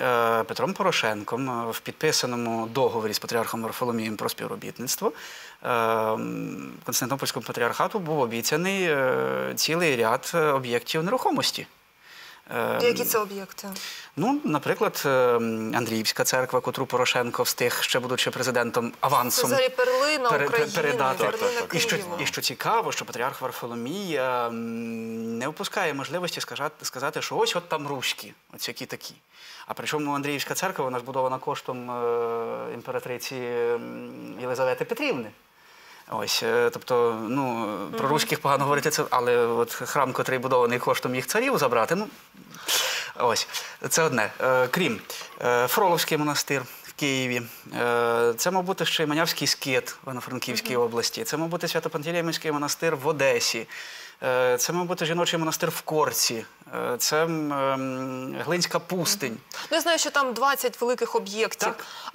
Петром Порошенком в підписаному договорі з патріархом Варфоломієм про співробітництво Константинопольському патріархату був обіцяний цілий ряд об'єктів нерухомості. Які це об'єкти? Ну, наприклад, Андріївська церква, котру Порошенко встиг, ще будучи президентом, авансом це перлина України, передати. перлина Києва. І що цікаво, що патріарх Варфоломій не впускає можливості сказати, що ось от там русські, ось які такі. А причому Андріївська церква, вона збудована коштом імператриці Єлизавети Петрівни. Ось, тобто, ну, про руських погано говорити, але от храм, котрий будований коштом їх царів забрати, ну, ось, це одне. Крім Фроловський монастир в Києві, це, мав бути, ще й Манявський скит в Івано-Франківській області, це, мав бути, Свято-Пантелеймонський монастир в Одесі, це, мав бути, жіночий монастир в Корці, це Глинська пустинь. Ну, я знаю, що там 20 великих об'єктів.